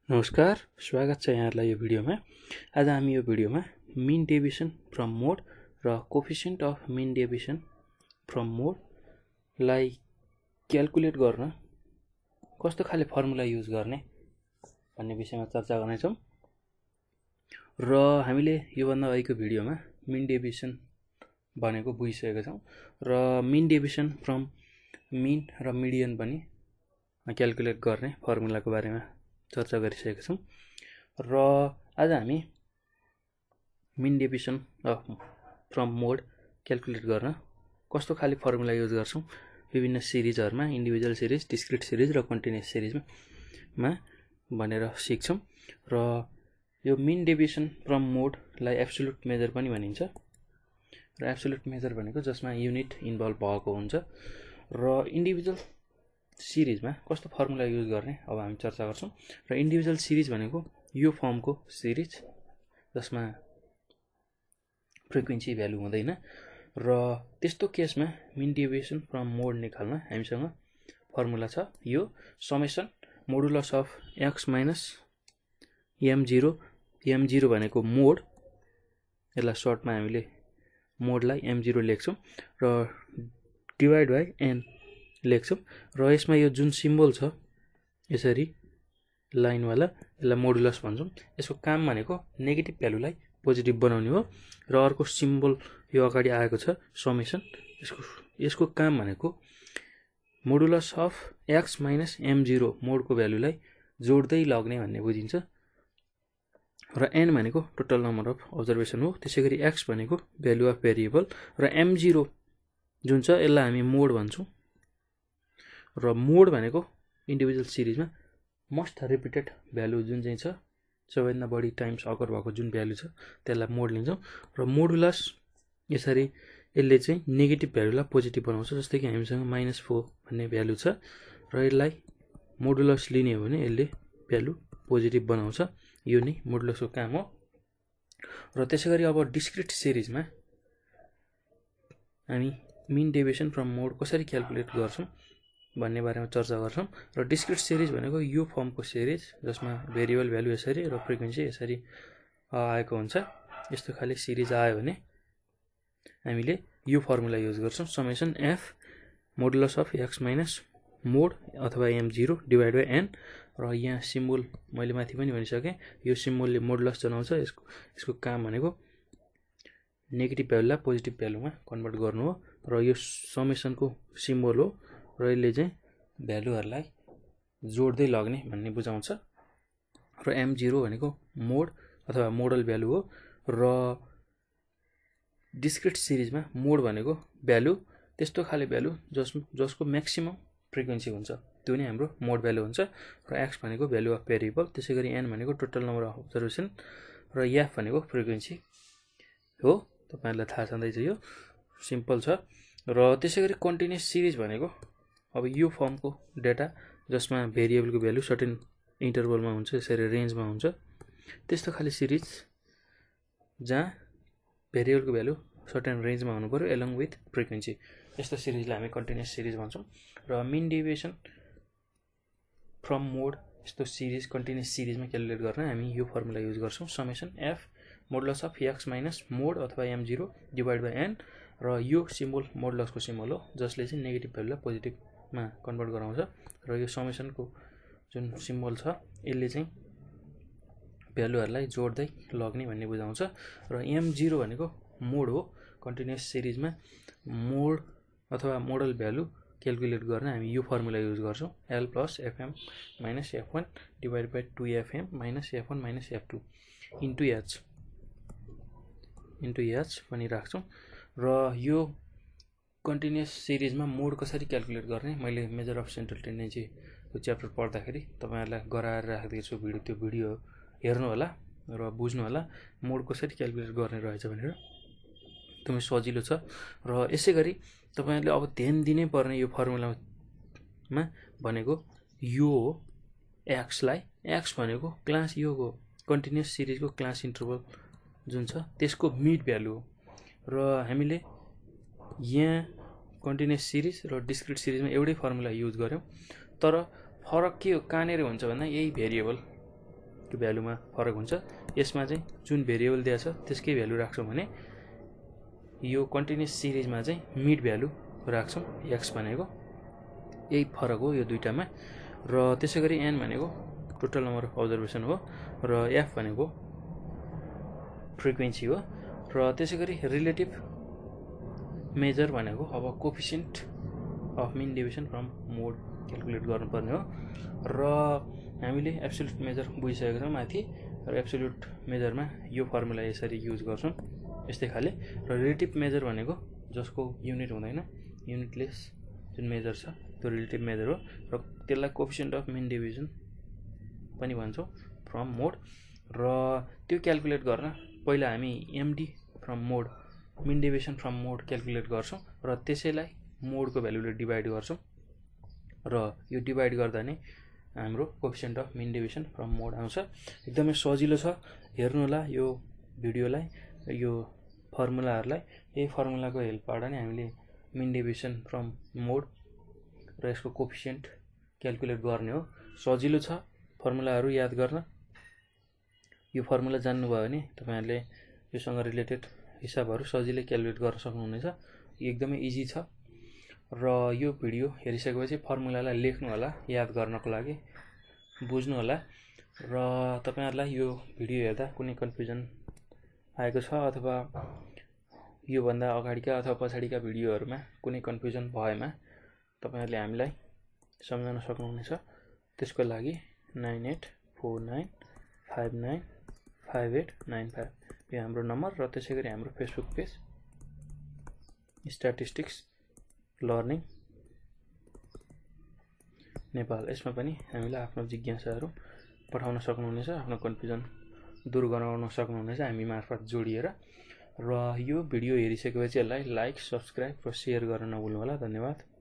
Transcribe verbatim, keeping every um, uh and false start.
नमस्कार, स्वागत छ यहाँहरूलाई यो भिडियोमा। आज हामी यो भिडियोमा मिन डेभिएसन फ्रम मोड र coefficient of mean deviation from मोडलाई क्याल्कुलेट गर्न कस्तो खाले फर्मुला युज गर्ने भन्ने विषयमा चर्चा गर्नेछौँ। र हामीले योभन्दा अघिको भिडियोमा मिन डेभिएसन भनेको बुझिसकेका छौँ र मिन डेभिएसन फ्रम मिन र मिडियन पनि क्याल्कुलेट गर्ने फर्मुलाको बारेमा चर्चा गरिसकेका छौँ। र आज हामी mean deviation of from mode calculate गर्न कस्तो खाले फर्मुला युज गर्छौँ विभिन्न सिरिजहरूमा, इन्डिभिजुअल सिरिज, डिस्क्रिट सिरिज र कन्टिन्युअस सिरिजमा भनेर सिक्छौँ। र यो मिन डेभिएसन फ्रम मोडलाई एब्सोल्युट मेजर पनि भनिन्छ र एब्सोल्युट मेजर भनेको जसमा युनिट इन्भल्भ भएको हुन्छ। र इन्डिभिजुअल सिरिजमा कस्तो फर्मुला युज गर्ने अब हामी चर्चा गर्छौँ। र इन्डिभिजुअल सिरिज भनेको यो फर्मको सिरिज जसमा फ्रिक्वेन्सी भ्यालु हुँदैन। र त्यस्तो केसमा मिन डेभिएसन फ्रम मोड निकाल्न हामीसँग फर्मुला छ, यो summation modulus of X minus M zero, M zero भनेको मोड, यसलाई सर्टमा हामीले मोडलाई एम जिरो लेख्छौँ र डिभाइड बाई एन लेख्छौँ। र यसमा यो जुन सिम्बल छ यसरी लाइनवाला, यसलाई मोडुलस भन्छौँ। यसको काम भनेको नेगेटिभ भ्यालुलाई पोजिटिभ बनाउने हो। र अर्को सिम्बल यो अगाडि आएको छ समेसन, यसको यसको काम भनेको modulus of X minus M zero, मोडको भ्यालुलाई जोड्दै लग्ने भन्ने बुझिन्छ। र एन भनेको टोटल नम्बर अफ अब्जर्भेसन हो। त्यसै गरी एक्स भनेको भ्यालु अफ भेरिएबल र एम जिरो जुन छ यसलाई हामी मोड भन्छौँ। र मोड भनेको इन्डिभिजुअल सिरिजमा मोस्ट रिपिटेड भ्यालु जुन चाहिँ छ, सबैभन्दा बढी टाइम्स अकर भएको जुन भ्यालु छ त्यसलाई मोड लिन्छौँ। र मोडुलस यसरी यसले चाहिँ नेगेटिभ भ्यालुलाई पोजिटिभ बनाउँछ। जस्तै कि हामीसँग माइनस फोर भन्ने भ्यालु छ र यसलाई मोडुलस लिने हो भने यसले भ्यालु पोजिटिभ बनाउँछ। यो नै मोडुलसको काम हो। र त्यसै गरी अब डिस्क्रिट सिरिजमा हामी मिन डेभिएसन फ्रम मोड कसरी क्याल्कुलेट गर्छौँ भन्ने बारेमा चर्चा गर्छौँ। र डिस्क्रिट सिरिज भनेको यो फर्मको सिरिज जसमा भेरिएबल भ्यालु यसरी र फ्रिक्वेन्सी यसरी आएको हुन्छ। यस्तो खाले सिरिज आयो भने हामीले यो फर्मुला युज गर्छौँ, summation F modulus of X minus mode अथवा M zero divide by N. र यहाँ सिम्बल मैले माथि पनि भनिसकेँ, यो सिम्बलले मोडुलस जनाउँछ। यसको यसको काम भनेको नेगेटिभ भ्यालुलाई पोजिटिभ भ्यालुमा कन्भर्ट गर्नु हो। र यो समेसनको सिम्बल हो र यसले चाहिँ भ्यालुहरूलाई जोड्दै लग्ने भन्ने बुझाउँछ। र एम जिरो भनेको मोड अथवा मोडल भ्यालु हो। र डिस्क्रिट सिरिजमा मोड भनेको भ्यालु, त्यस्तो खाले भ्यालु जस जसको म्याक्सिमम फ्रिक्वेन्सी हुन्छ, त्यो नै हाम्रो मोड भ्यालु हुन्छ। र एक्स भनेको भ्यालु अफ भेरिएबल, त्यसै गरी एन भनेको टोटल नम्बर अफ अब्जर्भेसन र एफ भनेको फ्रिक्वेन्सी हो। तपाईँहरूलाई थाहा छँदैछ, यो सिम्पल छ। र त्यसै गरी कन्टिन्युअस सिरिज भनेको अब यो फर्मको डेटा जसमा भेरिएबलको भ्यालु सर्टेन इन्टरभलमा हुन्छ, यसरी रेन्जमा हुन्छ, त्यस्तो खाले सिरिज जहाँ भेरिएबलको भ्यालु सर्टेन रेन्जमा हुनु पऱ्यो एलङ विथ फ्रिक्वेन्सी, यस्तो सिरिजलाई हामी कन्टिन्युअस सिरिज भन्छौँ। र मिन डेभिएसन फ्रम मोड यस्तो सिरिज कन्टिन्युअस सिरिजमा क्यालकुलेट गर्न हामी यो फर्मुला युज गर्छौँ, summation F modulus of X minus mode अथवा M zero divide by N. र यो सिम्बल मोडुलसको सिम्बल हो जसले चाहिँ नेगेटिभ भ्यालुलाई पोजिटिभमा कन्भर्ट गराउँछ। र यो समेसनको जुन सिम्बल छ यसले चाहिँ भ्यालुहरूलाई जोड्दै लग्ने भन्ने बुझाउँछ। र एम जिरो भनेको मोड हो। कन्टिन्युअस सिरिजमा मोड अथवा मोडल भ्यालु क्याल्कुलेट गर्न हामी यो फर्मुला युज गर्छौँ, L plus F M minus F one divide by two F M minus F one minus F two into H into H पनि राख्छौँ। र यो कन्टिन्युअस सिरिजमा मोड कसरी क्याल्कुलेट गर्ने मैले मेजर अफ सेन्ट्रल टेन्डेन्सीको च्याप्टर पढ्दाखेरि तपाईँहरूलाई गराएर राखिदिएको छु भिडियो, त्यो भिडियो हेर्नु होला र बुझ्नु होला मोड कसरी क्याल्कुलेट गर्ने रहेछ भनेर, एकदमै सजिलो छ। र यसै गरी तपाईँहरूले अब ध्यान दिनै पर्ने यो फर्मुलामा भनेको यो हो, एक्सलाई, एक्स भनेको क्लास यो हो कन्टिन्युअस सिरिजको क्लास इन्टरभल जुन छ त्यसको मिड भ्यालु हो। र हामीले यहाँ कन्टिन्युअस सिरिज र डिस्क्रिट सिरिजमा एउटै फर्मुला युज गऱ्यौँ, तर फरक के हो कहाँनिर हुन्छ भन्दा यही भेरिएबल त्यो भ्यालुमा फरक हुन्छ। यसमा चाहिँ जुन भेरिएबल दिएको छ त्यसकै भ्यालु राख्छौँ भने यो कन्टिन्युस सिरिजमा चाहिँ मिड भ्यालु राख्छौँ एक्स भनेको, यही फरक हो यो दुईटामा। र त्यसै गरी एन भनेको टोटल नम्बर अफ अब्जर्भेसन हो र एफ भनेको फ्रिक्वेन्सी हो। र त्यसै गरी रिलेटिभ मेजर भनेको अब coefficient of mean deviation from mode calculate गर्नुपर्ने हो। र हामीले एब्सोल्युट मेजर बुझिसकेको छौँ माथि, र एब्सोल्युट मेजरमा यो फर्मुला यसरी युज गर्छौँ यस्तै खाले। र रिलेटिभ मेजर भनेको जसको युनिट हुँदैन, युनिटलेस जुन मेजर छ त्यो रिलेटिभ मेजर हो। र त्यसलाई कोफिसिएन्ट अफ मिन डेभिएसन पनि भन्छौँ फ्रम मोड। र त्यो क्यालकुलेट गर्न पहिला हामी MD from mode mean deviation from mode calculate गर्छौँ र त्यसैलाई मोडको भ्यालुले डिभाइड गर्छौँ र यो डिभाइड गर्दा नै हाम्रो coefficient of mean deviation from mode आउँछ। एकदमै सजिलो छ, हेर्नु होला यो भिडियोलाई, यो फर्मुलाहरूलाई। यही फर्मुलाको हेल्पबाट नै हामीले मिन डेभिएसन फ्रम मोड र यसको कोफिसिएन्ट क्यालकुलेट गर्ने हो। सजिलो छ फर्मुलाहरू याद गर्न। यो फर्मुला जान्नुभयो भने तपाईहरुले योसँग रिलेटेड हिसाबहरू सजिलै क्यालकुलेट गर्न सक्नुहुनेछ। एकदमै इजी छ। र यो भिडियो हेरिसकेपछि फर्मुलालाई लेख्नु होला याद गर्नको लागि, बुझ्नु होला। र तपाईहरुलाई यो भिडियो हेर्दा कुनै कन्फ्युजन आएको छ अथवा यो भन्दा अगाडिका अथवा पछाडिका भिडियोहरुमा कुनै कन्फ्युजन भएमा तपाईहरुले हामीलाई सम्झाउन सक्नुहुनेछ। त्यसको लागि nine eight four nine five nine five eight nine five यो हाम्रो नम्बर र त्यसैगरी हाम्रो Facebook page statistics learning Nepal, यसमा पनि हामीलाई आफ्नो जिज्ञासाहरू पठाउन सक्नुहुनेछ, आफ्नो कन्फ्युजन दूर गराउन सक्नुहुनेछ हामी मार्फत जोडिएर। र यो भिडियो हेरिसकेपछि यसलाई लाइक, सब्स्क्राइब र शेयर गर्न नभुल्नु होला। धन्यवाद।